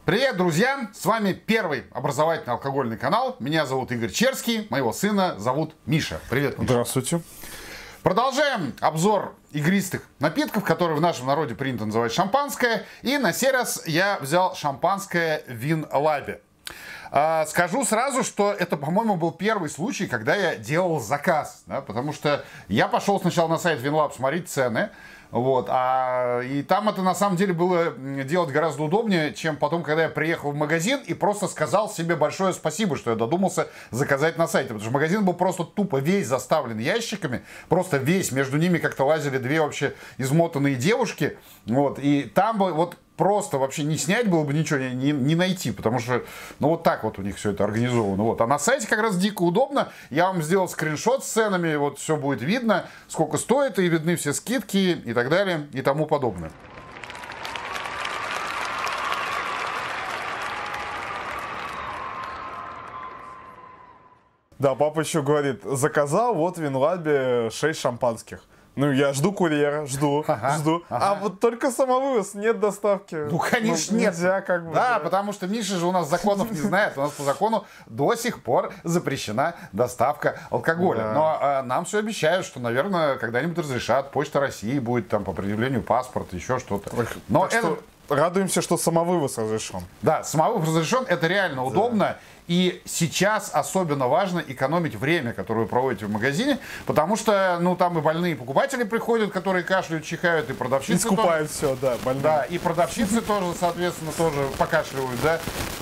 Привет, друзья! С вами первый образовательный алкогольный канал. Меня зовут Игорь Черский, моего сына зовут Миша. Привет, Миша. Здравствуйте. Продолжаем обзор игристых напитков, которые в нашем народе принято называть шампанское. И на сей раз я взял шампанское Винлабе. Скажу сразу, что это, по-моему, был первый случай, когда я делал заказ. Да, потому что я пошел сначала на сайт Винлаб смотреть цены. Вот, и там это на самом деле было делать гораздо удобнее, чем потом, когда я приехал в магазин и просто сказал себе большое спасибо, что я додумался заказать на сайте. Потому что магазин был просто тупо весь заставлен ящиками, просто весь, между ними как-то лазили две вообще измотанные девушки. Вот, и там бы вот просто вообще не снять было бы ничего, не найти, потому что, ну, вот так вот у них все это организовано. Вот. А на сайте как раз дико удобно. Я вам сделал скриншот с ценами, вот все будет видно, сколько стоит, и видны все скидки и так далее, и тому подобное. Да, папа еще говорит, заказал вот в Винлабе 6 шампанских. Ну, я жду курьера, жду. А вот только самовывоз, нет доставки. Ну, конечно, нет. Нельзя как бы. Да, потому что Миша же у нас законов не знает. У нас по закону до сих пор запрещена доставка алкоголя. Да. Но нам все обещают, что, наверное, когда-нибудь разрешат. Почта России будет там по определению паспорт, еще что-то. Но так что радуемся, что самовывоз разрешен. Да, самовывоз разрешен, это реально удобно. И сейчас особенно важно экономить время, которое вы проводите в магазине, потому что, ну, там и больные покупатели приходят, которые кашляют, чихают, и продавщицы. И скупают все, да, больные. Да, и продавщицы тоже, соответственно, тоже покашливают, да.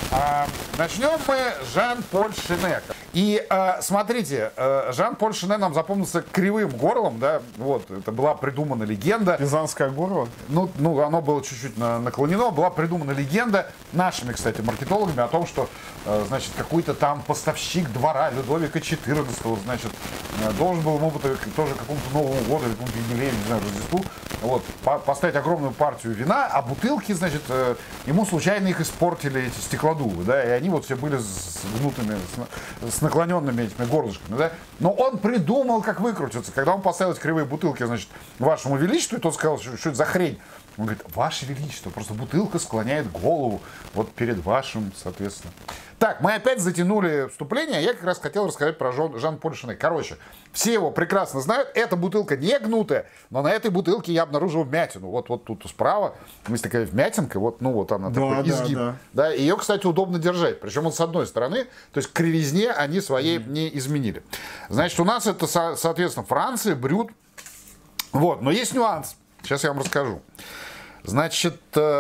Начнем мы с Жан-Поль Шене. И смотрите, Жан-Поль Шене нам запомнился кривым горлом, да, вот, это была придумана легенда. Пизанское горло? Ну, оно было чуть-чуть наклонено, была придумана легенда нашими, кстати, маркетологами о том, что, значит, какой-то там поставщик двора Людовика XIV, значит, должен был ему тоже какому-то Новому году, или какому-то юбилею, не знаю, Рождеству, вот, поставить огромную партию вина, а бутылки, значит, ему случайно их испортили эти стеклодувы, да, и они вот все были с гнутыми, с наклоненными этими горлышками, да, но он придумал, как выкрутиться, когда он поставил эти кривые бутылки, значит, вашему величеству, и тот сказал, что это за хрень. Он говорит, ваше величество, просто бутылка склоняет голову вот перед вашим, соответственно. Так, мы опять затянули вступление, я как раз хотел рассказать про Жан-Поль Шене. Короче, все его прекрасно знают, эта бутылка не гнутая, но на этой бутылке я обнаружил вмятину. Вот тут справа есть такая вмятинка, вот, ну вот она, да, такой изгиб. Да, ее, кстати, удобно держать, причем вот с одной стороны, то есть к кривизне они своей не изменили. Значит, у нас это, соответственно, Франция, Брют. Вот, но есть нюанс, сейчас я вам расскажу. Значит,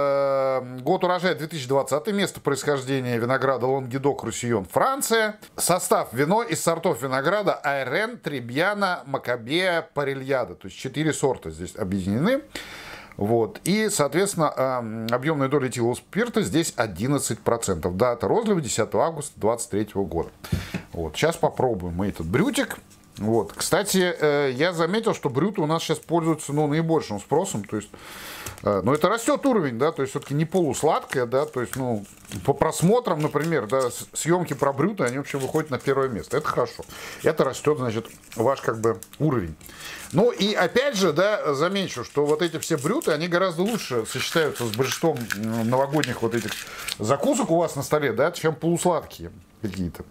год урожая 2020, место происхождения винограда Лангедок, Руссион, Франция. Состав: вино из сортов винограда Айрен, Требьяна, Макабея, Парильяда. То есть 4 сорта здесь объединены. Вот. И, соответственно, объемная доля этилового спирта здесь 11%. Дата розлива 10 августа 2023 года. Вот. Сейчас попробуем мы этот брютик. Вот. Кстати, я заметил, что брюты у нас сейчас пользуются, ну, наибольшим спросом. То есть, но это растет уровень, да, то есть все-таки не полусладкое, да, то есть, ну, по просмотрам, например, да, съемки про брюты, они вообще выходят на первое место. Это хорошо. Это растет, значит, ваш как бы уровень. Ну и опять же, да, замечу, что вот эти все брюты, они гораздо лучше сочетаются с большинством новогодних вот этих закусок у вас на столе, да, чем полусладкие какие-то.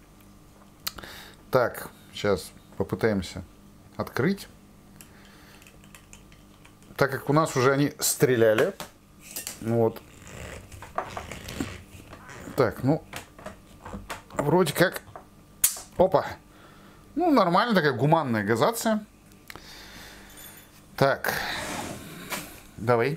Так, сейчас попытаемся открыть. Так как у нас уже они стреляли. Вот. Так, ну, вроде как, опа, ну, нормально, такая гуманная газация. Так, давай.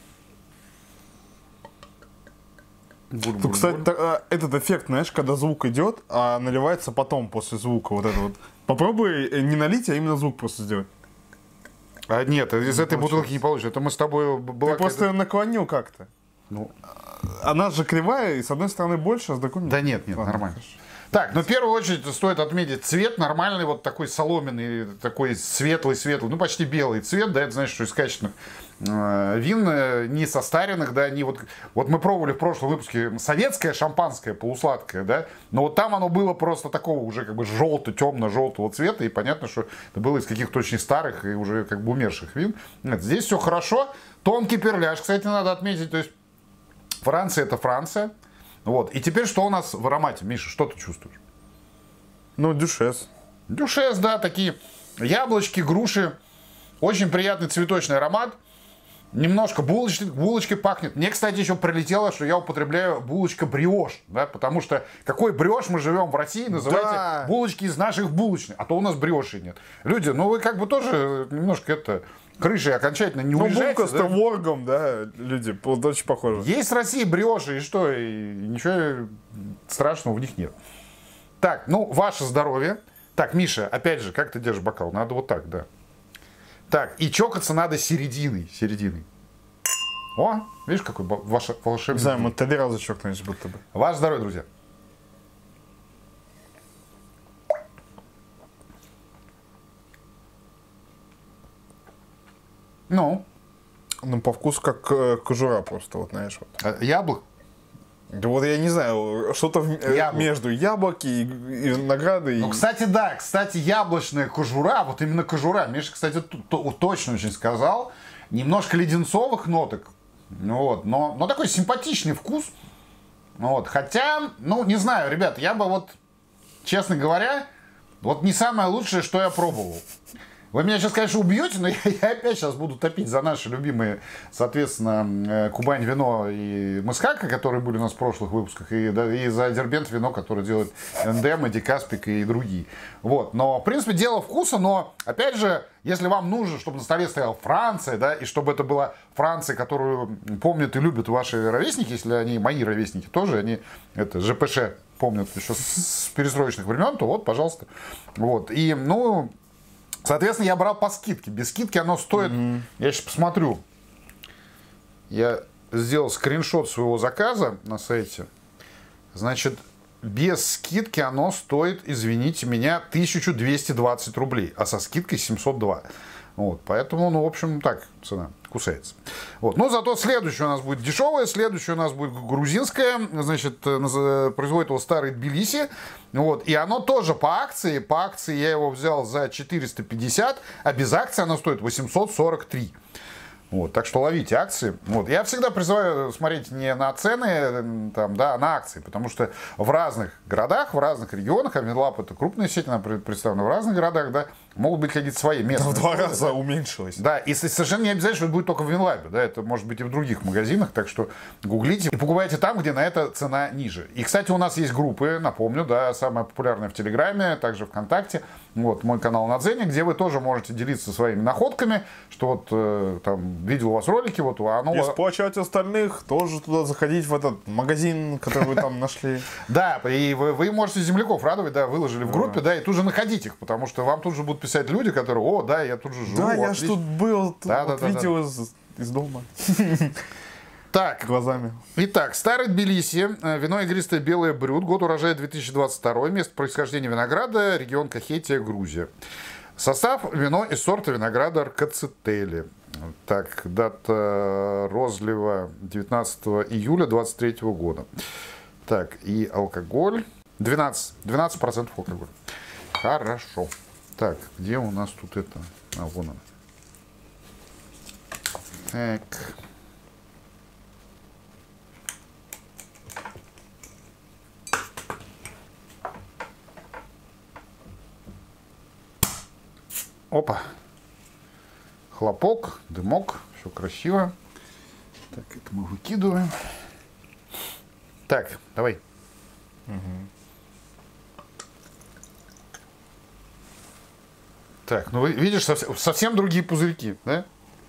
Тут, кстати, этот эффект, знаешь, когда звук идет, а наливается потом, после звука, вот это вот. Попробуй не налить, а именно звук просто сделать. Нет, из этой бутылки не получится. Это мы с тобой... Ты просто ее наклонил как-то. Ну, она же кривая, и с одной стороны больше, а с другой... Да нет, нормально. Так, ну в первую очередь стоит отметить цвет нормальный, вот такой соломенный, такой светлый, ну почти белый цвет, да, это значит, что из качественных вин, не состаренных, да, не вот мы пробовали в прошлом выпуске советское шампанское, полусладкое, да, но вот там оно было просто такого уже как бы темно-желтого цвета, и понятно, что это было из каких-то очень старых и уже как бы умерших вин. Нет, здесь все хорошо, тонкий перляж, кстати, надо отметить, то есть Франция — это Франция. Вот. И теперь что у нас в аромате? Миша, что ты чувствуешь? Ну, дюшес. Дюшес, да, такие яблочки, груши. Очень приятный цветочный аромат. Немножко булочкой пахнет. Мне, кстати, еще прилетело, что я употребляю булочка бриош. Да, потому что какой бриош мы живем в России, называйте булочки из наших булочных. А то у нас бриоши нет. Люди, ну вы как бы тоже немножко это... крышей окончательно не уезжайте. Ну, булка с творогом, да, люди, очень похоже. Есть в России бриоши, и что? И ничего страшного в них нет. Так, ну, ваше здоровье. Так, Миша, опять же, как ты держишь бокал? Надо вот так, да. Так, и чокаться надо серединой. О, видишь, какой ваш волшебный... Не знаю, мы 3 раза чокнулись будто бы. Ваше здоровье, друзья. Ну, по вкусу как кожура просто, вот знаешь. Вот. Яблок? Да вот я не знаю, что-то между яблоки и винограда. Ну, кстати, да, яблочная кожура, вот именно кожура. Миша, кстати, точно очень сказал. Немножко леденцовых ноток, вот, но такой симпатичный вкус. Вот, хотя, ну, не знаю, ребят, я бы вот, честно говоря, вот не самое лучшее, что я пробовал. Вы меня сейчас, конечно, убьете, но я опять сейчас буду топить за наши любимые, соответственно, Кубань вино и Мыскака, которые были у нас в прошлых выпусках, и за Дербент вино, которое делает НДМ, и Дикаспик и другие. Вот. Но, в принципе, дело вкуса, но, опять же, если вам нужно, чтобы на столе стояла Франция, да, и чтобы это была Франция, которую помнят и любят ваши ровесники, если они мои ровесники тоже, они это ЖПШ помнят еще с перестроечных времен, то вот, пожалуйста. Вот. И, ну... Соответственно, я брал по скидке. Без скидки оно стоит... Я сейчас посмотрю. Я сделал скриншот своего заказа на сайте. Значит, без скидки оно стоит, извините меня, 1220 рублей. А со скидкой 702. Вот, поэтому, ну, в общем, так цена кусается. Вот. Но зато следующее у нас будет дешевое, следующее у нас будет грузинское, значит, производит его старый Тбилиси. Вот, и оно тоже по акции я его взял за 450, а без акции оно стоит 843. Вот, так что ловите акции. Вот. Я всегда призываю смотреть не на цены, там, да, а на акции, потому что в разных городах, в разных регионах, а Винлаб это крупная сеть, она представлена в разных городах, да, могут быть какие-то свои местные. В 2 раза уменьшилось. Да, и совершенно не обязательно, что это будет только в Винлабе, да, это может быть и в других магазинах, так что гуглите и покупайте там, где на это цена ниже. И, кстати, у нас есть группы, напомню, да, самая популярная в Телеграме, также ВКонтакте, вот, мой канал на Дзене, где вы тоже можете делиться своими находками, что вот там видел у вас ролики, вот оно... И сплочать остальных, тоже туда заходить, в этот магазин, который вы там нашли. Да, и вы можете земляков радовать, да, выложили в группе, да, и тут же находить их, потому что вам тут же будут писать люди, которые, о, да, я тут же живу. Да, я ж тут был, видео из дома. Так, глазами. Итак, старый Тбилиси, вино игристое белое Брют, год урожая 2022, место происхождения винограда, регион Кахетия, Грузия. Состав: вино из сорта винограда Аркацетели. Так, дата розлива 19 июля 2023 года. Так, и алкоголь 12% алкоголя. Хорошо. Так, где у нас тут это? А, вон он. Так. Опа. Хлопок, дымок, все красиво. Так, это мы выкидываем. Так, давай. Угу. Так, ну вы видишь, совсем другие пузырьки, да?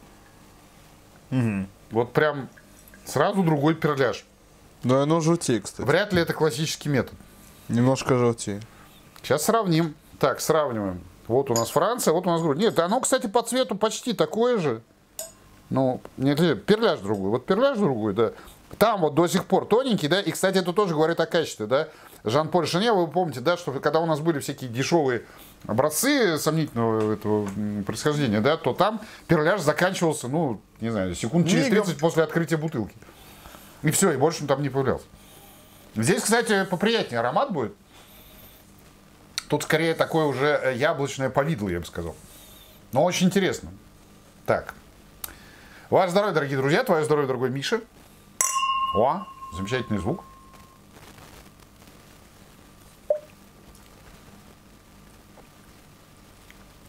Угу. Вот прям сразу другой перляж. Да, оно желтее, кстати. Вряд ли это классический метод. Немножко желтее. Сейчас сравним. Так, сравниваем. Вот у нас Франция, вот у нас Грузия. Нет, оно, кстати, по цвету почти такое же. Ну, нет, перляж другой. Вот перляж другой, да. Там вот до сих пор тоненький, да. И, кстати, это тоже говорит о качестве, да. Жан-Поль Шене, вы помните, да, что когда у нас были всякие дешевые образцы сомнительного этого происхождения, да, то там перляж заканчивался, ну, не знаю, секунд через 30 после открытия бутылки. И все, и больше он там не появлялся. Здесь, кстати, поприятнее аромат будет. Тут скорее такое уже яблочное повидло, я бы сказал. Но очень интересно. Так. Ваше здоровье, дорогие друзья. Твое здоровье, дорогой Миша. О, замечательный звук.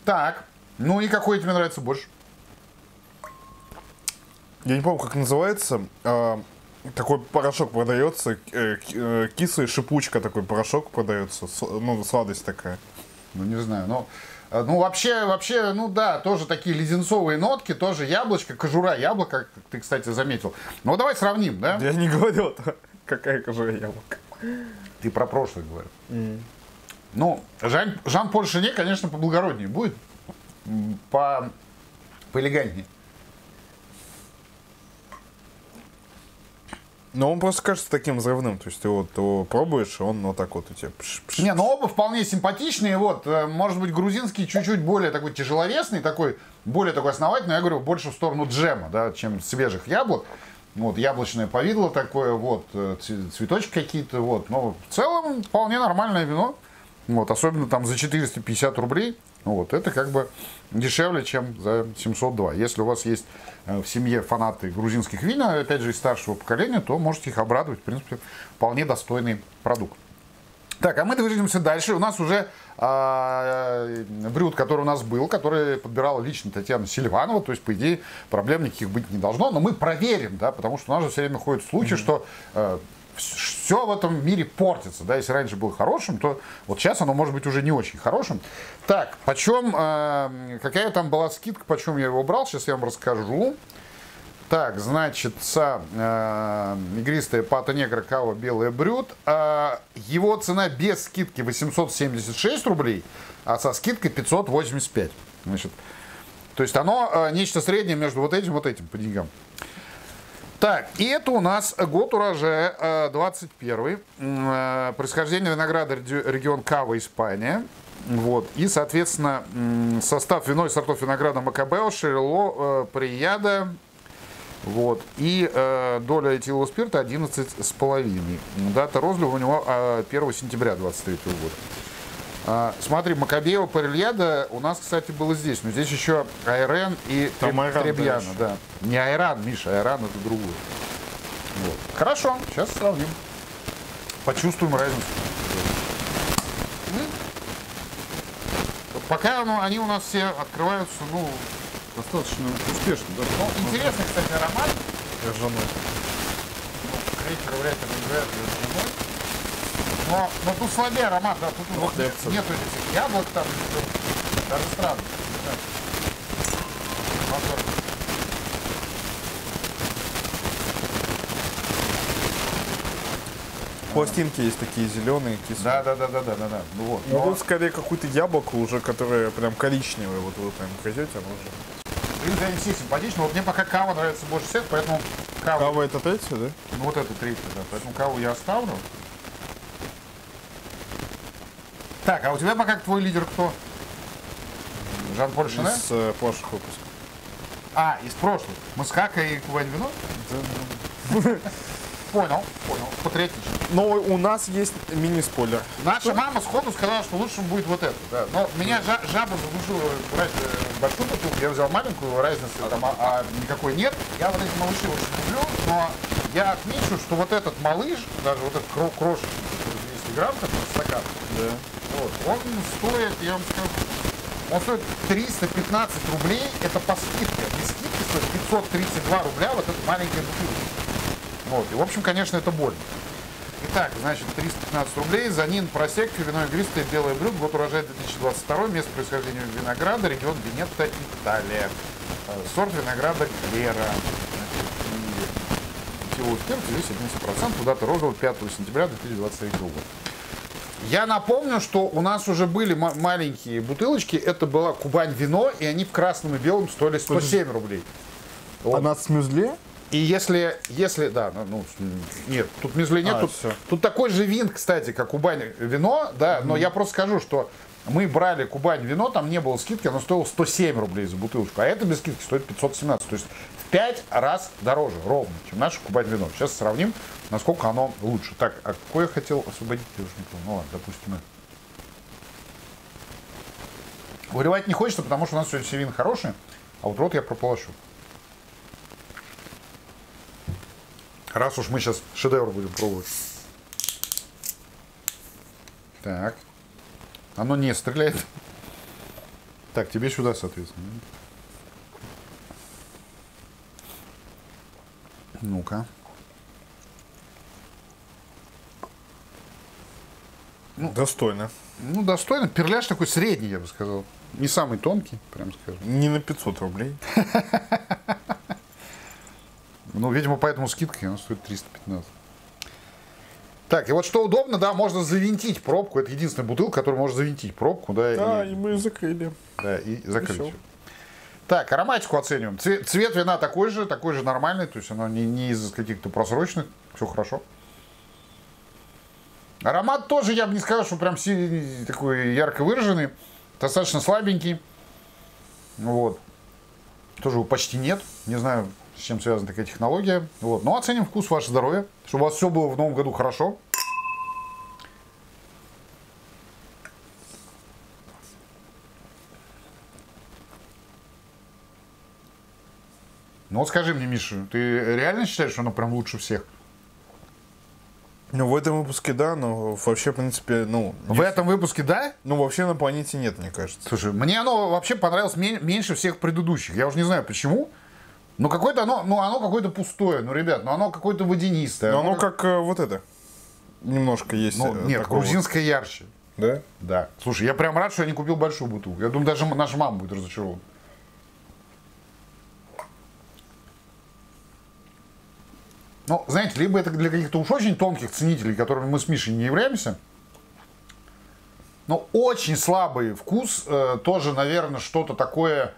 Так, ну и какой тебе нравится больше? Я не помню, как называется. Такой порошок продается, кислый, шипучка такой порошок продается, ну, сладость такая. Ну, не знаю, ну, вообще, ну да, тоже такие леденцовые нотки, тоже яблочко, кожура яблока, как ты, кстати, заметил. Ну, давай сравним, да? Я не говорил, какая кожура яблока. Ты про прошлое говоришь. Ну, Жан-Поль Шене, конечно, поблагороднее будет, поэлегантнее. Но он просто кажется таким взрывным. То есть ты вот его пробуешь, и он вот так вот у тебя... Не, ну оба вполне симпатичные. Вот, может быть, грузинский чуть-чуть более такой тяжеловесный, такой, более такой основательный. Я говорю, больше в сторону джема, да, чем свежих яблок. Вот, яблочное повидло такое, вот, цветочки какие-то, вот. Но в целом вполне нормальное вино. Вот, особенно там за 450 рублей. Вот, это как бы дешевле, чем за 702. Если у вас есть в семье фанаты грузинских вин, опять же, из старшего поколения, то можете их обрадовать. В принципе, вполне достойный продукт. Так, а мы движемся дальше. У нас уже брют, который у нас был, который подбирала лично Татьяна Селиванова. То есть, по идее, проблем никаких быть не должно. Но мы проверим, да, потому что у нас же все время ходят слухи, что все в этом мире портится. Да? Если раньше было хорошим, то вот сейчас оно может быть уже не очень хорошим. Так, почем, какая там была скидка, почем я его брал, сейчас я вам расскажу. Так, значит, игристая Пато Негро кава белая брют. Его цена без скидки 876 рублей, а со скидкой 585. Значит, то есть оно нечто среднее между вот этим по деньгам. Так, и это у нас год урожая 21. Происхождение винограда регион Кава, Испания. Вот. И, соответственно, состав вино из сортов винограда Макабео, Шерело, Прияда. Вот. И доля этилового спирта 11,5. Дата розлива у него 1 сентября 23 года. Смотри, Макабео, Парильяда у нас, кстати, было здесь. Но здесь еще Айрен и Требьяна. Да. Не Айран, Миша, Айран это другое. Вот. Хорошо, сейчас сравним. Почувствуем разницу. Пока они у нас все открываются, ну, достаточно успешно. Да? Ну, интересный, кстати, аромат. Ржаной. Крекер вряд ли называют ржаной. Но тут слабее аромат, да, тут нет этих яблок там, даже странно. Пластинки есть такие зеленые, кислые. Да. Ну, вот. Но тут скорее какое-то яблоко уже, которое прям коричневое. Вот вы прям грызете, оно уже. Блин, да, симпатично. Вот мне пока кава нравится больше всех, поэтому Кава это третья, да? Ну вот это третья, да. Поэтому каву я оставлю. Так, а у тебя пока твой лидер кто? Жан-Поль Шене? Из прошлых выпусков. Из прошлых. Мускака и Кубань вино? Да. Понял. Патриотично. Но у нас есть мини-спойлер. Наша мама сходу сказала, что лучше будет вот это. Да. Но меня жаба заглушила брать большую бутылку. Я взял маленькую, разницы там никакой нет. Я вот эти малыши очень люблю, но я отмечу, что вот этот малыш, даже вот этот крошечный, 200 грамм, как стакан, да. Вот, он стоит, я вам скажу, он стоит 315 рублей, это по скидке. Без скидки стоит 532 рубля вот эта маленькая бутылка. Вот, и в общем, конечно, это больно. Итак, значит, 315 рублей, Занин Просекко, вино игристое, белое брют, год урожая 2022, место происхождения винограда, регион Венето, Италия. Сорт винограда Глера. Этиловый спирт, здесь 11%, дата розового 5 сентября 2023 года. Я напомню, что у нас уже были маленькие бутылочки, это была Кубань вино, и они в красном и белом стоили 107 рублей. Вот. Она с мюзле? И если, да, ну, нет, тут мюзли нет, тут такой же вин, кстати, как Кубань вино, да, но я просто скажу, что мы брали Кубань вино, там не было скидки, оно стоило 107 рублей за бутылочку, а это без скидки стоит 517, то есть в 5 раз дороже, ровно, чем наше Кубань вино. Сейчас сравним, насколько оно лучше. Так, а какое я хотел освободить, я уже не помню. Ну ладно, допустим, выливать не хочется, потому что у нас сегодня все вина хорошие, а вот рот я прополощу. Раз уж мы сейчас шедевр будем пробовать. Так. Оно не стреляет. Так, тебе сюда, соответственно. Ну-ка. Достойно. Ну, достойно. Перляж такой средний, я бы сказал. Не самый тонкий, прям скажем. Не на 500 рублей. Ну, видимо, поэтому скидка она стоит 315. Так, и вот что удобно, да, можно завинтить пробку. Это единственная бутылка, которая может завинтить пробку, да. Да, и мы ее закрыли. Да, и закрыть. Всё. Так, ароматику оцениваем. Цвет вина такой же нормальный, то есть оно не из каких-то просроченных, все хорошо. Аромат тоже, я бы не сказал, что прям такой ярко выраженный, достаточно слабенький. Вот. Тоже его почти нет, не знаю, с чем связана такая технология. Вот. Но оценим вкус, ваше здоровье, чтобы у вас все было в новом году хорошо. Ну вот скажи мне, Миша, ты реально считаешь, что оно прям лучше всех? Ну, в этом выпуске да, но вообще, в принципе, ну... В этом выпуске да? Ну, вообще на планете нет, мне кажется. Слушай, мне оно вообще понравилось меньше всех предыдущих. Я уже не знаю почему. Но какое-то оно какое-то пустое. Ну, ребят, оно какое-то водянистое. Но оно как вот это. Немножко есть. Нет, грузинское ярче. Да? Да. Слушай, я прям рад, что я не купил большую бутылку. Я думаю, даже наша мама будет разочарована. Ну, знаете, либо это для каких-то уж очень тонких ценителей, которыми мы с Мишей не являемся. Но очень слабый вкус, тоже, наверное, что-то такое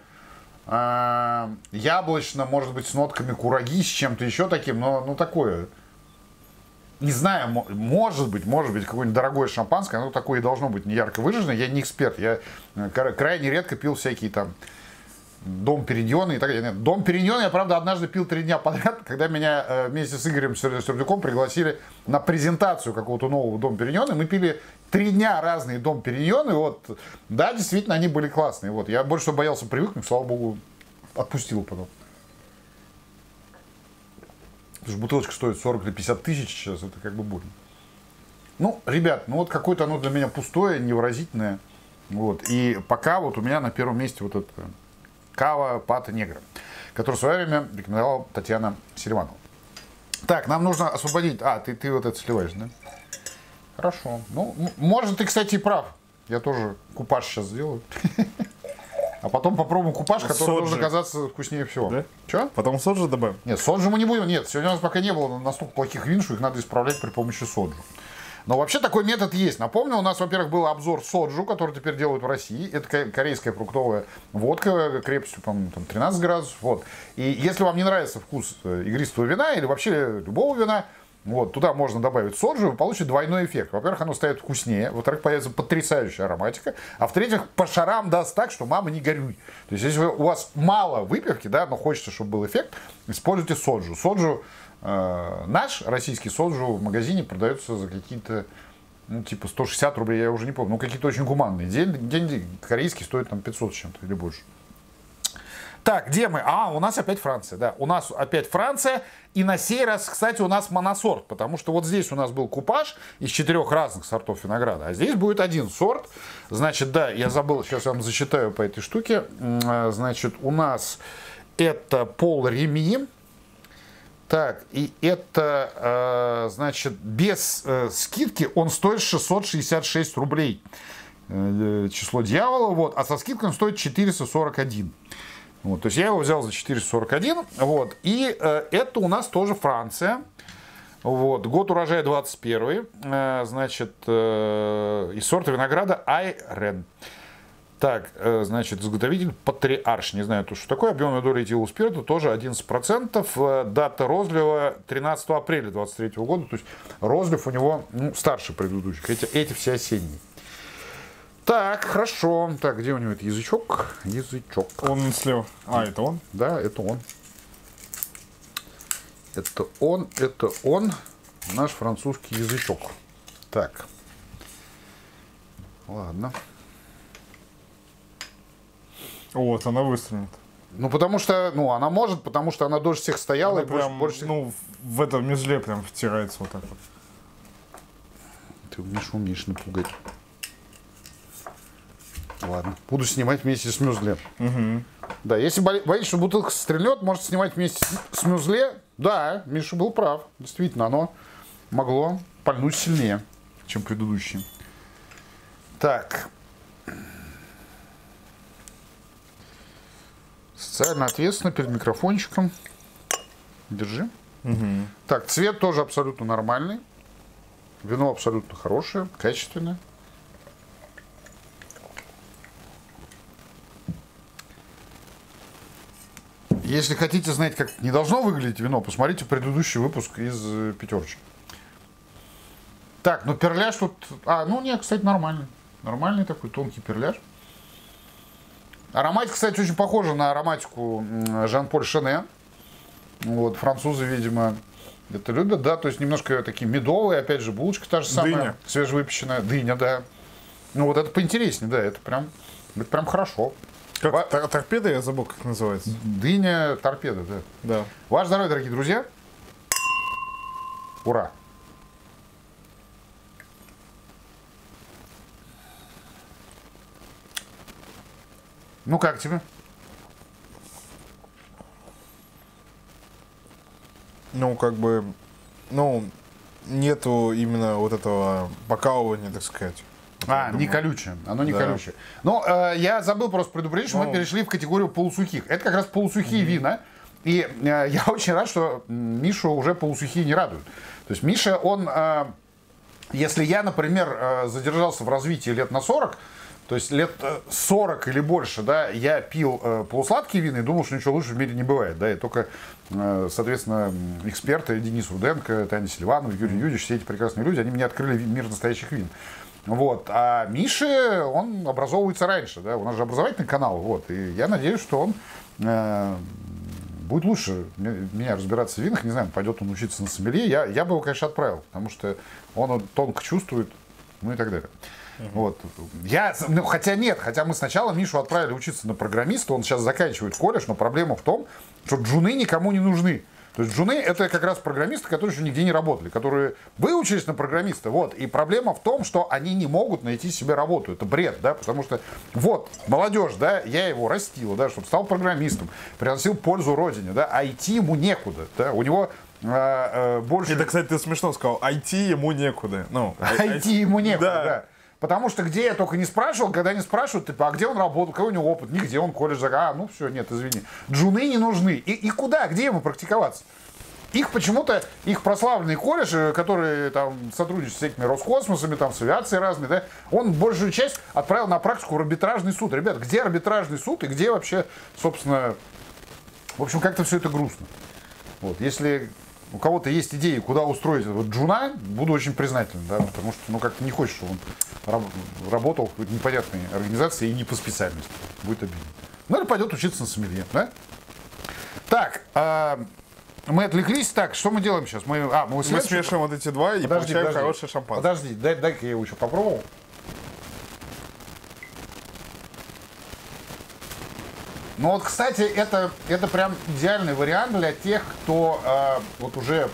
яблочно, может быть, с нотками кураги, с чем-то еще таким, но такое. Не знаю, может быть, какое-нибудь дорогое шампанское, оно такое и должно быть не ярко выраженное. Я не эксперт, я крайне редко пил всякие там Дом Периньона и так далее. Нет, Дом Периньона я, правда, однажды пил 3 дня подряд, когда меня вместе с Игорем Сердюком пригласили на презентацию какого-то нового Дом Периньона. Мы пили 3 дня разные Дом Периньоны. Вот, да, действительно, они были классные. Вот, я больше всего боялся привыкнуть, слава богу, отпустил потом. Потому что бутылочка стоит 40 или 50 тысяч сейчас, это как бы больно. Ну, ребят, ну вот какое-то оно для меня пустое, невыразительное. Вот, и пока вот у меня на первом месте вот это... Кава Пата Негра, которую в свое время рекомендовала Татьяна Селиванова. Так, нам нужно освободить... ты вот это сливаешь, да? Хорошо. Ну, может, ты, кстати, и прав. Я тоже купаж сейчас сделаю. А потом попробуем купаж, который должен оказаться вкуснее всего. Да? Че? Потом соджу добавим? Нет, соджу мы не будем. Нет, сегодня у нас пока не было настолько плохих вин, что их надо исправлять при помощи соджу. Но вообще такой метод есть. Напомню, у нас, во-первых, был обзор соджу, который теперь делают в России. Это корейская фруктовая водка крепостью, по-моему, 13 градусов. Вот. И если вам не нравится вкус игристого вина или вообще любого вина, вот, туда можно добавить соджу, и вы получите двойной эффект. Во-первых, оно станет вкуснее, во-вторых, появится потрясающая ароматика, а в-третьих, по шарам даст так, что мама не горюй. То есть, если у вас мало выпивки, да, но хочется, чтобы был эффект, используйте соджу. Соджу наш российский соджу в магазине продается за какие-то, ну, типа 160 рублей, я уже не помню, ну, какие-то очень гуманные деньги. Корейский стоит там 500 с чем-то или больше. Так, где мы? У нас опять Франция, да. У нас опять Франция. И на сей раз, кстати, у нас моносорт. Потому что вот здесь у нас был купаж из 4 разных сортов винограда. А здесь будет один сорт. Значит, да, я забыл, сейчас я вам зачитаю по этой штуке. Значит, у нас это Пол Реми. Так, и это, значит, без скидки он стоит 666 рублей. Число дьявола, вот. А со скидкой он стоит 441. Вот, то есть я его взял за 441, вот, и это у нас тоже Франция, вот, год урожая 21, значит, из сорта винограда Айрен. Так, значит, изготовитель Патриарш, не знаю, что такое, объемная доля этилового спирта тоже 11%, дата розлива 13 апреля 23 года, то есть розлив у него старше предыдущих, эти все осенние. Так, хорошо. Так, где у него этот язычок? Язычок. Он слева. Это он? Да, это он. Это он. Наш французский язычок. Так. Ладно. Вот, она выстрелит. Ну, потому что, она может, потому что она дольше всех стояла. Она и прям, больше... в этом мезле прям втирается вот так вот. Ты умеешь напугать. Ладно, буду снимать вместе с мюзле. Да, если боитесь, что бутылка стрельнет, можете снимать вместе с мюзле. Да, Миша был прав. Действительно, оно могло пальнуть сильнее, чем предыдущие. Так. Социально ответственно перед микрофончиком. Держи. Так, цвет тоже абсолютно нормальный. Вино абсолютно хорошее, качественное. Если хотите знать, как не должно выглядеть вино, посмотрите предыдущий выпуск из пятерочки. Так, ну перляж тут... ну нет, кстати, нормальный. Нормальный такой тонкий перляж. Ароматика, кстати, очень похожа на ароматику Жан-Поль Шене. Вот, французы, видимо, это любят, да, то есть немножко такие медовые, опять же, булочка та же самая, дыня. Свежевыпеченная, дыня, да. Ну вот это поинтереснее, да, это прям хорошо. Как торпеда, я забыл, как называется. Дыня, торпеда, да. Да. Ваше здоровье, дорогие друзья. Ура. Ну как тебе? Ну, как бы, нету именно вот этого покалывания, так сказать. Не колючее. Оно не Да. колючее. Но я забыл просто предупредить, что мы перешли в категорию полусухих. Это как раз полусухие вина. И я очень рад, что Мишу уже полусухие не радуют. То есть Миша, он, если я, например, задержался в развитии лет на 40, то есть лет 40 или больше, да, я пил полусладкие вина и думал, что ничего лучше в мире не бывает, да, и только, соответственно, эксперты Денис Руденко, Таня Селиванова, Юрий Юдич, все эти прекрасные люди, они мне открыли мир настоящих вин. Вот, а Миша, он образовывается раньше, да, у нас же образовательный канал, вот, и я надеюсь, что он будет лучше меня разбираться в винах, не знаю, пойдет он учиться на сомелье, я бы его, конечно, отправил, потому что он тонко чувствует, ну и так далее. Вот. Хотя мы сначала Мишу отправили учиться на программиста, он сейчас заканчивает колледж, но проблема в том, что джуны никому не нужны. То есть джуны это как раз программисты, которые еще нигде не работали, которые выучились на программиста, вот, и проблема в том, что они не могут найти себе работу, это бред, да, потому что, вот, молодежь, да, я его растил, да, чтобы стал программистом, приносил пользу родине, да, а идти ему некуда, да, у него больше... Это, кстати, ты смешно сказал, IT ему некуда. IT ему некуда, да. Потому что где я только не спрашивал, когда они спрашивают, типа, а где он работал, какой у него опыт, нигде, он колледж, ну все, нет, извини. Джуны не нужны. И куда, где ему практиковаться? Их почему-то, их прославленные колледжи, которые там сотрудничают с этими Роскосмосами, там, с авиацией разной, да, он большую часть отправил на практику в арбитражный суд. Ребят, где арбитражный суд и где вообще, собственно, в общем, как-то все это грустно. Вот, если у кого-то есть идеи, куда устроить вот джуна, буду очень признателен, да, потому что, как-то не хочешь, чтобы он работал в какой-то непонятной организации и не по специальности. Будет обидно. Ну, или пойдет учиться на сомелье, да? Так, мы отвлеклись. Так, что мы делаем сейчас? Мы смешиваем вот эти два и получаем хорошее шампанское. Подожди, дай-ка я его еще попробовал. Ну вот, кстати, это прям идеальный вариант для тех, кто вот уже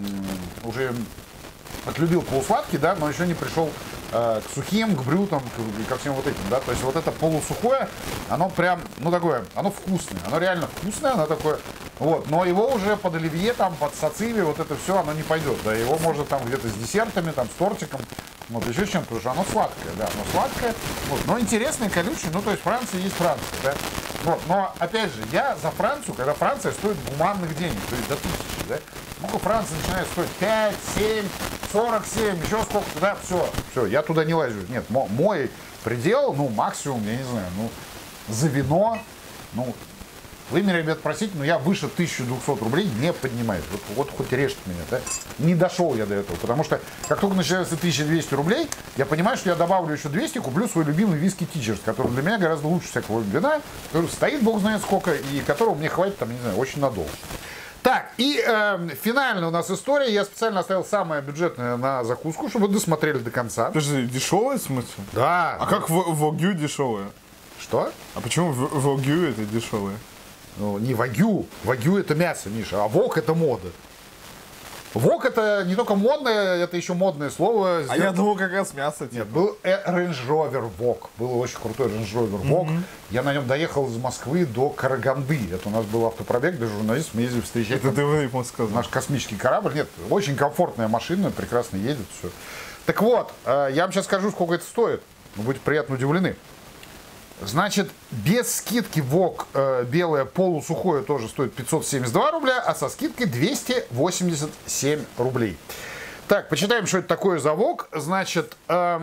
отлюбил полусладкий, да, но еще не пришел к сухим, к брютам, ко всем вот этим, да, то есть вот это полусухое, оно прям, такое, оно вкусное, оно реально вкусное, оно такое, вот, но его уже под оливье, там, под сациви, вот это все, оно не пойдет, да, его можно там где-то с десертами, там, с тортиком, вот, еще чем-то, потому что оно сладкое, да, оно сладкое, вот, но интересное, колючее, то есть Франция есть Франция, да, вот, но, опять же, я за Францию, когда Франция стоит гуманных денег, то есть до 1000, да, сколько Франция начинает стоить, 5, 7, 47, еще сколько-то, да, все, я туда не лазю, нет, мой предел, максимум, я не знаю, за вино, вы меня, ребят, простите, но я выше 1200 рублей не поднимаюсь. Вот хоть режьте меня, да? Не дошел я до этого, потому что как только начинается 1200 рублей, я понимаю, что я добавлю еще 200, куплю свой любимый виски Тичерс, который для меня гораздо лучше всякого вина, который стоит бог знает сколько, и которого мне хватит, там, не знаю, очень надолго. Так, и финальная у нас история. Я специально оставил самое бюджетное на закуску, чтобы вы досмотрели до конца. Подожди, дешевая в смысле? Да. А как вагю дешевая? Что? А почему вагю это дешевое? Не вагю. Вагю это мясо, Миша, а вок это мода. Вок это не только модное, это еще модное слово. А я думал, как раз мясо. Нет, был Range Rover Вок. Был очень крутой Range Rover Вок. Я на нем доехал из Москвы до Караганды. Это у нас был автопробег для журналистов. Мы ездили встречать Это ты ему сказал. наш космический корабль. Нет, очень комфортная машина, прекрасно едет. Все. Так вот, я вам сейчас скажу, сколько это стоит. Вы будете приятно удивлены. Значит, без скидки ВОК белое полусухое тоже стоит 572 рубля, а со скидкой 287 рублей. Так, почитаем, что это такое за ВОК. Значит,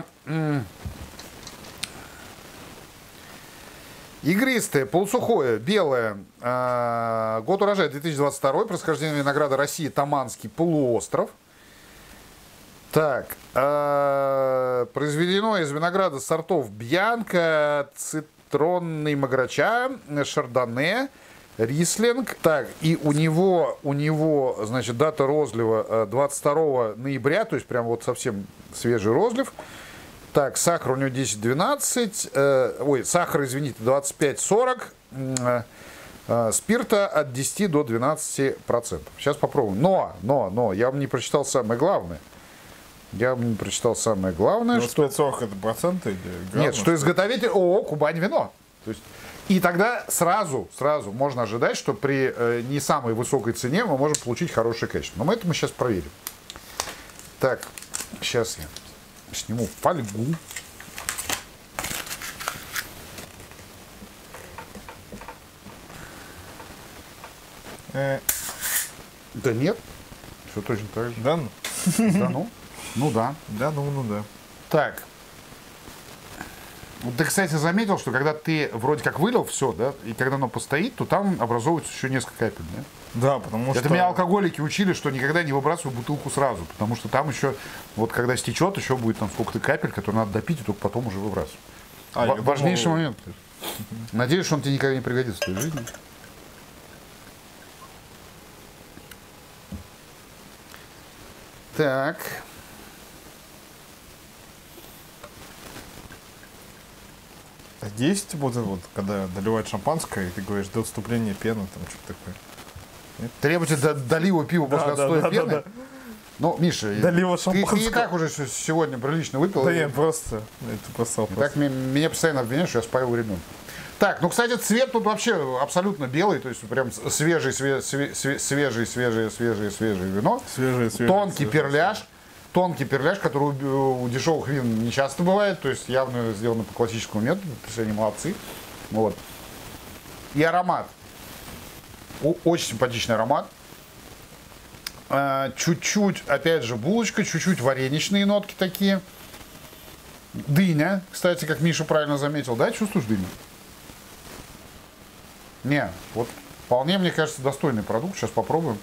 игристое, полусухое, белое, год урожая 2022, происхождение винограда России, Таманский полуостров. Так, произведено из винограда сортов Бьянка, Цитронный Маграча, Шардоне, Рислинг. Так, и у него, значит, дата розлива 22 ноября, то есть прям вот совсем свежий розлив. Так, сахар у него 10-12, сахар, извините, 25-40, спирта от 10 до 12%. Сейчас попробуем. Но, я вам не прочитал самое главное. Я вам не прочитал самое главное, что... 40 это проценты или граммы? Нет, что изготовитель ООО «Кубань вино». То есть, и тогда сразу можно ожидать, что при не самой высокой цене мы можем получить хорошее качество. Но мы сейчас проверим. Так, сейчас я сниму фольгу. Да нет, все точно так же. Да, ну? Да ну? Ну да. Да, ну да. Так. Вот ты, кстати, заметил, что когда ты вроде как вылил все, да, и когда оно постоит, то там образовывается еще несколько капель, да? Да, потому что... Это меня алкоголики учили, что никогда не выбрасывай бутылку сразу, потому что там еще, вот когда стечет, еще будет там сколько-то капель, которые надо допить, и только потом уже выбрасывать. Важнейший момент. Надеюсь, что он тебе никогда не пригодится в твоей жизни. Так. Есть вот это вот, когда доливают шампанское, и ты говоришь, до вступления пены, там что-то такое. Нет? Требуете долива пива после отстоя пены? Да. Ну, Миша, Долива ты и шампанского. так уже сегодня прилично выпил. Да нет, просто. Это просто вопрос. Так меня постоянно обвиняют, что я спаиваю ребенка. Так, ну, кстати, цвет тут вообще абсолютно белый, то есть прям свежее вино. Свежее. Тонкий перляж. Тонкий перляж, который у дешевых вин не часто бывает, то есть явно сделано по классическому методу, все они молодцы. Вот. И аромат. Очень симпатичный аромат. Чуть-чуть, опять же, булочка, чуть-чуть вареничные нотки такие. Дыня, кстати, как Миша правильно заметил, да, чувствуешь дыню? Не, вот вполне, мне кажется, достойный продукт, сейчас попробуем.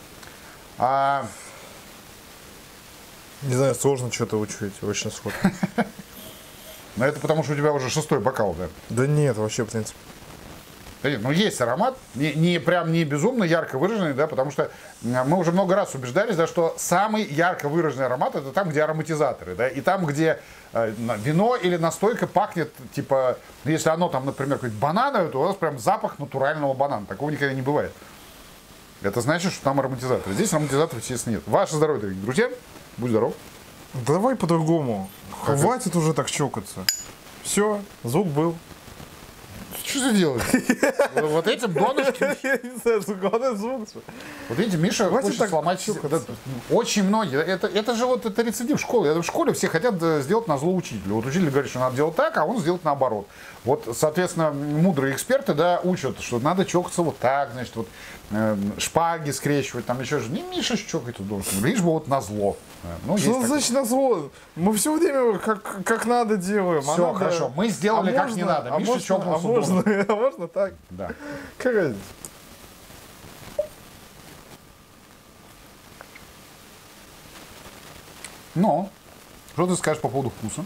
Не знаю, сложно что-то учить, очень сложно. Но это потому, что у тебя уже 6-й бокал, да? Да нет, вообще, в принципе. Да нет, ну есть аромат, не прям не безумно ярко выраженный, да, потому что мы уже много раз убеждались, да, что самый ярко выраженный аромат это там, где ароматизаторы, да, и там, где вино или настойка пахнет, типа, если оно там, например, какое-то банановое, то у вас прям запах натурального банана, такого никогда не бывает. Это значит, что там ароматизаторы. Здесь ароматизаторов, естественно, нет. Ваше здоровье, дорогие друзья, будь здоров. Давай по-другому. Хватит уже так чокаться. Все, звук был. Что ты делаешь? Вот этим донышки. Я не знаю, главное звук. Вот видите, Миша хочет сломать. Очень многие. Это же вот это рецидив школы. В школе все хотят сделать на зло учителю. Вот учитель говорит, что надо делать так, а он сделает наоборот. Вот, соответственно, мудрые эксперты, да, учат, что надо чокаться вот так, значит, вот шпаги скрещивать, там еще же. Не Миша чокает тут должен, лишь бы вот на зло. Ну, что значит на зло? Мы все время как надо делаем. Все, хорошо. Мы сделали как не надо. Миша чокнулся дома. А можно так? Да. Как разница? Ну, что ты скажешь по поводу вкуса?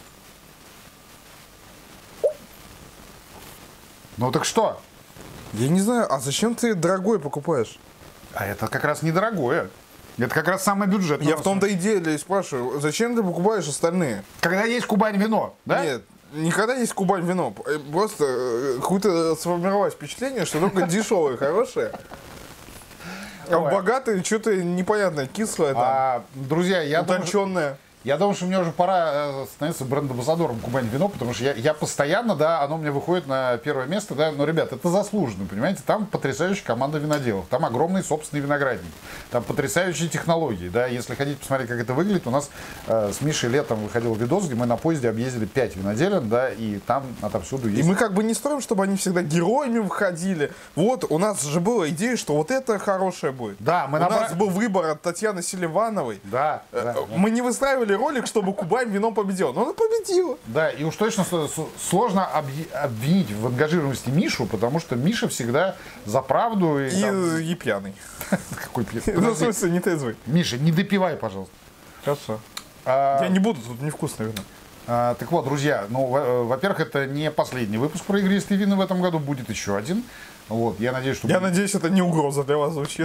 Ну так что? Я не знаю, а зачем ты дорогой покупаешь? А это как раз недорогое. Это как раз самое бюджетное. Я в том-то и деле спрашиваю, зачем ты покупаешь остальные? Когда есть Кубань вино, да? Нет, никогда есть Кубань вино. Просто какое-то сформировалось впечатление, что только дешевое, хорошее. А богатые что-то непонятное, кислое там, Друзья, утонченное. Я думаю, что мне уже пора становиться бренд-амбассадором Кубань Вино, потому что я постоянно, да, оно мне выходит на первое место, да, но, ребят, это заслуженно, понимаете, там потрясающая команда виноделов, там огромный собственный виноградник, там потрясающие технологии, да, если хотите посмотреть, как это выглядит, у нас с Мишей летом выходил видос, где мы на поезде объездили 5 виноделин, да, и там отовсюду есть... И мы как бы не строим, чтобы они всегда героями выходили, вот, у нас же была идея, что вот это хорошее будет. Да, у нас был выбор от Татьяны Селивановой, да. Мы не выстраивали ролик, чтобы Кубань Вино победил. Но она победила. Да, и уж точно сложно обвинить в ангажированности Мишу, потому что Миша всегда за правду. И пьяный. Какой пьяный? Ну, в смысле, не трезвый. Миша, не допивай, пожалуйста. Хорошо. Я не буду, тут невкусное вино. Так вот, друзья, ну, во-первых, это не последний выпуск про игристые вина в этом году, будет еще один. Вот, я надеюсь, что... Я надеюсь, это не угроза для вас звучит.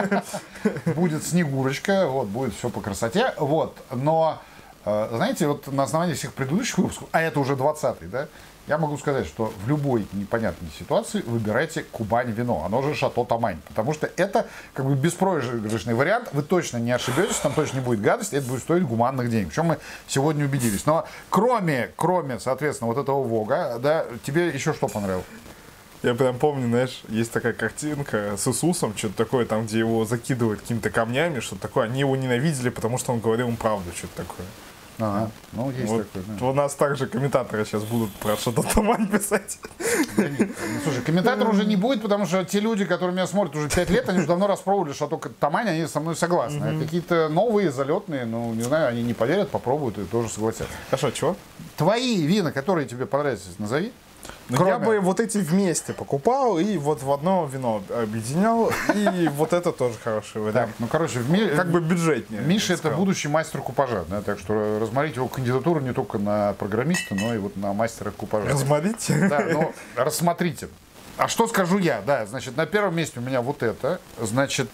Будет Снегурочка, вот, будет все по красоте, вот, но, знаете, вот на основании всех предыдущих выпусков, а это уже 20-й, да, я могу сказать, что в любой непонятной ситуации выбирайте Кубань Вино, оно же Шато Тамань, потому что это как бы беспроигрышный вариант, вы точно не ошибетесь, там точно не будет гадости, это будет стоить гуманных денег, в чем мы сегодня убедились. Но кроме, соответственно, вот этого Вога, да, тебе еще что понравилось? Я прям помню, знаешь, есть такая картинка с Иисусом, что-то такое, там, где его закидывают какими-то камнями, что-то такое. Они его ненавидели, потому что он говорил им правду, что-то такое. Ага, ну есть вот, такое. Да. У нас также комментаторы сейчас будут про Шато Тамань писать. Да нет, ну, слушай, комментатор уже не будет, потому что те люди, которые меня смотрят уже 5 лет, они уже давно распробовали Шато Тамань, они со мной согласны. А какие-то новые, залетные, ну, не знаю, они не поверят, попробуют и тоже согласятся. Хорошо, чего? Твои вина, которые тебе понравились, назови. Кроме... Я бы вот эти вместе покупал и вот в одно вино объединял, и вот это тоже хороший вариант. Ну, короче, как бы бюджетнее. Миша это будущий мастер купажа, да, так что разморите его кандидатуру не только на программиста, но и вот на мастера купажа. Разморите? Да, ну, рассмотрите. А что скажу я? Да, значит, на первом месте у меня вот это, значит,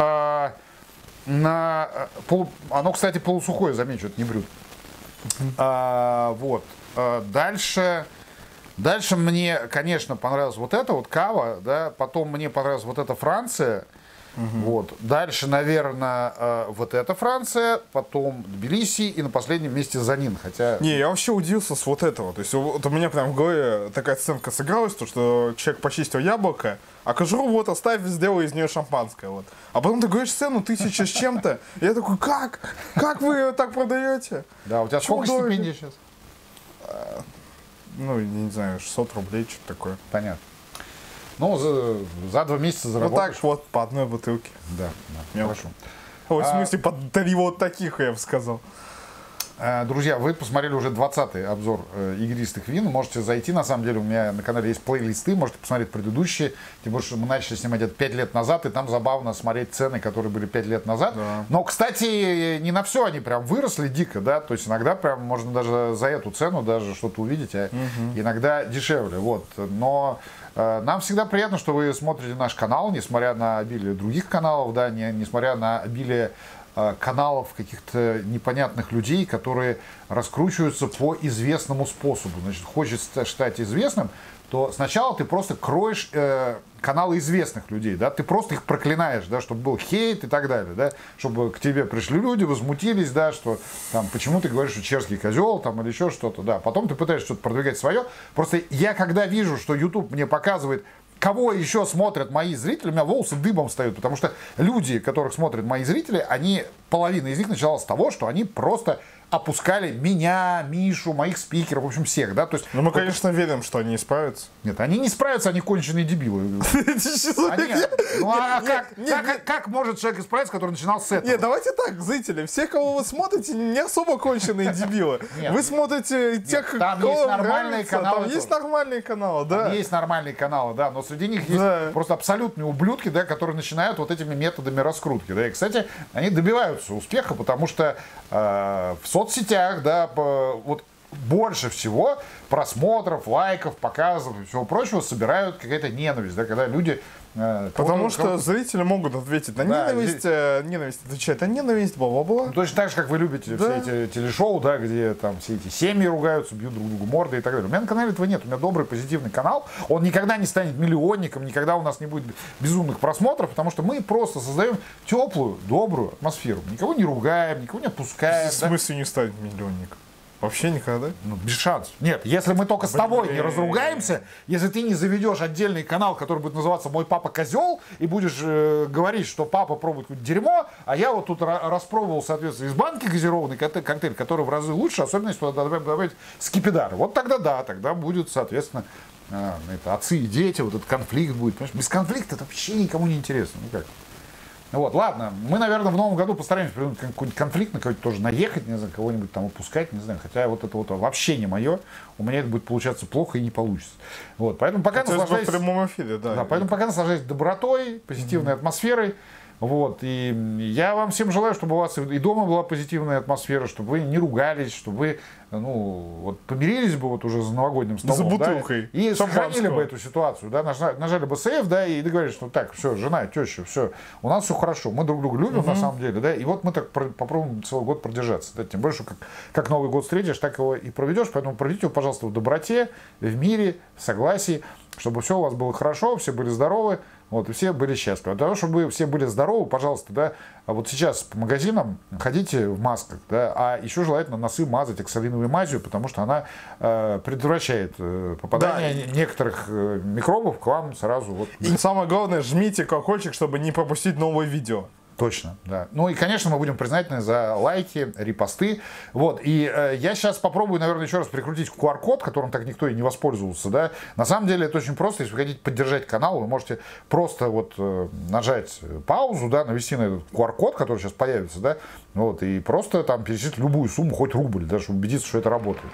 оно, кстати, полусухое, замечу, это не брют. Вот. Дальше мне, конечно, понравилась вот эта вот кава, да, потом мне понравилась вот эта Франция, вот. Дальше, наверное, вот эта Франция, потом Тбилиси и на последнем месте Занин, хотя... Не, я вообще удивился с вот этого, то есть вот у меня прям в голове такая сценка сыгралась, то, что человек почистил яблоко, а кожуру вот оставь, сделай из нее шампанское, вот. А потом ты говоришь цену 1000 с чем-то, и я такой, как? Как вы ее так продаете? Да, у тебя сколько стипендий сейчас? Ну, я не знаю, 600 рублей, что-то такое. Понятно. Ну, за 2 месяца заработаешь. Ну так вот, по одной бутылке. Да, хорошо. В смысле, по 3 вот таких, я бы сказал. Друзья, вы посмотрели уже 20-й обзор игристых вин. Можете зайти, на самом деле, у меня на канале есть плейлисты, можете посмотреть предыдущие. Тем более, что мы начали снимать это 5 лет назад, и там забавно смотреть цены, которые были 5 лет назад. Да. Но, кстати, не на все они прям выросли дико, да, то есть иногда прям можно даже за эту цену даже что-то увидеть, а иногда дешевле, вот. Но нам всегда приятно, что вы смотрите наш канал, несмотря на обилие других каналов, да, несмотря на обилие каналов каких-то непонятных людей, которые раскручиваются по известному способу. Значит, хочешь стать известным, то сначала ты просто кроешь каналы известных людей, да, ты просто их проклинаешь, да, чтобы был хейт и так далее, да, чтобы к тебе пришли люди, возмутились, да, что там, почему ты говоришь, что Черский козел, там, или еще что-то, да, потом ты пытаешься что-то продвигать свое. Просто я, когда вижу, что YouTube мне показывает, кого еще смотрят мои зрители, у меня волосы дыбом встают, потому что люди, которых смотрят мои зрители, половина из них началась с того, что они просто опускали меня, Мишу, моих спикеров, в общем, всех, да, то есть... Ну, мы, конечно, верим, что они исправятся. Нет, они не справятся, они конченые дебилы. Ну, а как может человек исправиться, который начинал с этого? Нет, давайте так, зрители, все, кого вы смотрите, не особо конченые дебилы. Вы смотрите тех, кого есть нормальные каналы. Там есть нормальные каналы, да. Там есть нормальные каналы, да, но среди них есть просто абсолютные ублюдки, да, которые начинают вот этими методами раскрутки, да, и, кстати, они добиваются успеха, потому что в соцсетях, да, вот больше всего просмотров, лайков, показов и всего прочего собирают какая-то ненависть, да, когда люди Потому что зрители могут ответить на ненависть, ненависть отвечает на ненависть, бла-бла-бла. Точно так же, как вы любите все эти телешоу, да, где там все эти семьи ругаются, бьют друг другу морды и так далее. У меня на канале этого нет. У меня добрый, позитивный канал. Он никогда не станет миллионником, никогда у нас не будет безумных просмотров, потому что мы просто создаем теплую, добрую атмосферу. Никого не ругаем, никого не опускаем. В смысле не станет миллионником? Вообще никогда? Ну, без шансов. Нет, если мы только с тобой не разругаемся, если ты не заведешь отдельный канал, который будет называться «Мой папа козел», и будешь говорить, что папа пробует какое-то дерьмо, а я вот тут распробовал, соответственно, из банки газированный коктейль, который в разы лучше, особенно если туда добавить скипидар. Вот тогда да, тогда будет, соответственно, это отцы и дети, вот этот конфликт будет. Понимаешь? Без конфликта это вообще никому не интересно. Ну как? Вот, ладно, мы, наверное, в новом году постараемся придумать какой-нибудь конфликт, на кого-нибудь тоже наехать, не знаю, кого-нибудь там упускать, не знаю, хотя вот это вот вообще не мое, у меня это будет получаться плохо и не получится. Вот, поэтому пока наслаждайтесь... в прямом эфире, да. Да, поэтому пока наслаждайтесь добротой, позитивной атмосферой. Вот, и я вам всем желаю, чтобы у вас и дома была позитивная атмосфера, чтобы вы не ругались, чтобы вы, ну, вот помирились бы вот уже за новогодним столом. За бутылкой. Да, и сохранили бы эту ситуацию, да, нажали бы сейф, да, и договорились, что так, все, жена, теща, все, у нас все хорошо, мы друг друга любим на самом деле, да, и вот мы так попробуем целый год продержаться, да, тем более, что как Новый год встретишь, так его и проведешь, поэтому проведите его, пожалуйста, в доброте, в мире, в согласии, чтобы все у вас было хорошо, все были здоровы. Вот, и все были счастливы. Для того, чтобы вы все были здоровы, пожалуйста, да, а вот сейчас по магазинам ходите в масках, да, а еще желательно носы мазать оксалиновой мазью, потому что она предотвращает попадание некоторых микробов к вам сразу. Вот. И самое главное, жмите колокольчик, чтобы не пропустить новые видео. Точно, да. Ну и, конечно, мы будем признательны за лайки, репосты. Вот. И я сейчас попробую, наверное, еще раз прикрутить QR-код, которым так никто и не воспользовался. Да. На самом деле это очень просто. Если вы хотите поддержать канал, вы можете просто вот нажать паузу, да, навести на этот QR-код, который сейчас появится, да, вот, и просто там перечислить любую сумму, хоть рубль, да, чтобы убедиться, что это работает.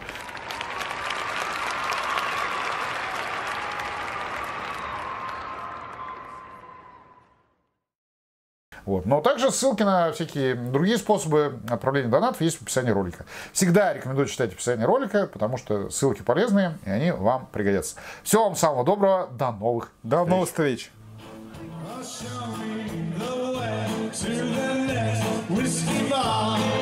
Вот. Но также ссылки на всякие другие способы отправления донатов есть в описании ролика. Всегда рекомендую читать описание ролика, потому что ссылки полезные, и они вам пригодятся. Всего вам самого доброго, до новых встреч. Whiskey bar.